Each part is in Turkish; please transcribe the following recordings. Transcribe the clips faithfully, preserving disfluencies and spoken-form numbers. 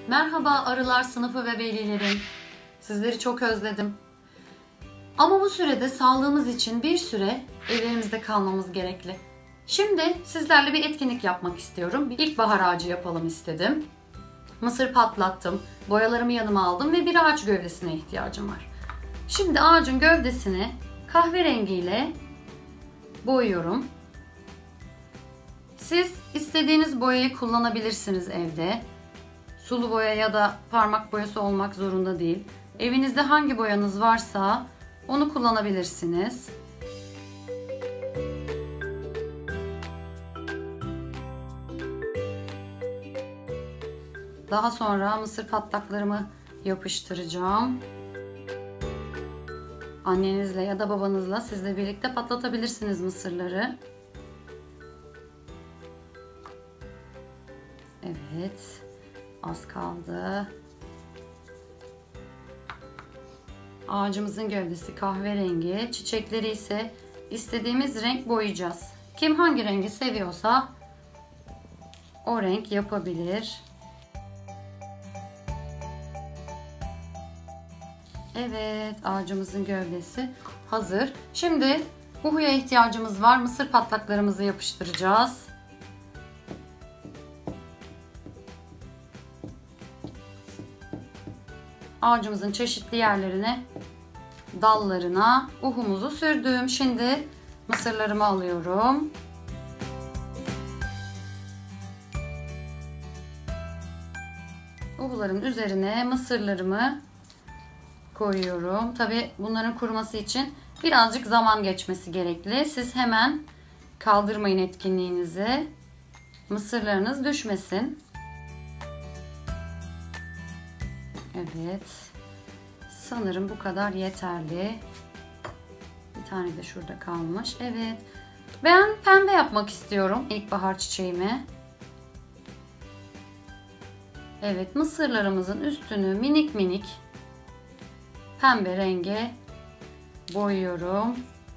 Merhaba arılar sınıfı ve velilerim. Sizleri çok özledim. Ama bu sürede sağlığımız için bir süre evlerimizde kalmamız gerekli. Şimdi sizlerle bir etkinlik yapmak istiyorum. Bir ilkbahar ağacı yapalım istedim. Mısır patlattım, boyalarımı yanıma aldım ve bir ağaç gövdesine ihtiyacım var. Şimdi ağacın gövdesini kahverengiyle boyuyorum. Siz istediğiniz boyayı kullanabilirsiniz evde. Sulu boya ya da parmak boyası olmak zorunda değil. Evinizde hangi boyanız varsa onu kullanabilirsiniz. Daha sonra mısır patlaklarımı yapıştıracağım. Annenizle ya da babanızla siz de birlikte patlatabilirsiniz mısırları. Evet. Az kaldı. Ağacımızın gövdesi kahverengi, çiçekleri ise istediğimiz renk boyayacağız. Kim hangi rengi seviyorsa o renk yapabilir. Evet, ağacımızın gövdesi hazır. Şimdi uhuya ihtiyacımız var. Mısır patlaklarımızı yapıştıracağız. Ağacımızın çeşitli yerlerine, dallarına uhumuzu sürdüm. Şimdi mısırlarımı alıyorum. Uhuların üzerine mısırlarımı koyuyorum. Tabi bunların kuruması için birazcık zaman geçmesi gerekli. Siz hemen kaldırmayın etkinliğinizi. Mısırlarınız düşmesin. Evet. Sanırım bu kadar yeterli. Bir tane de şurada kalmış. Evet. Ben pembe yapmak istiyorum ilkbahar çiçeğimi. Evet, mısırlarımızın üstünü minik minik pembe renge boyuyorum.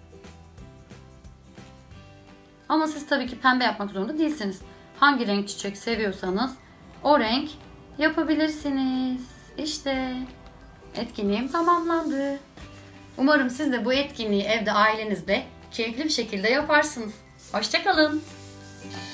Ama siz tabii ki pembe yapmak zorunda değilsiniz. Hangi renk çiçek seviyorsanız o renk yapabilirsiniz. İşte etkinliğim tamamlandı. Umarım siz de bu etkinliği evde ailenizle keyifli bir şekilde yaparsınız. Hoşça kalın.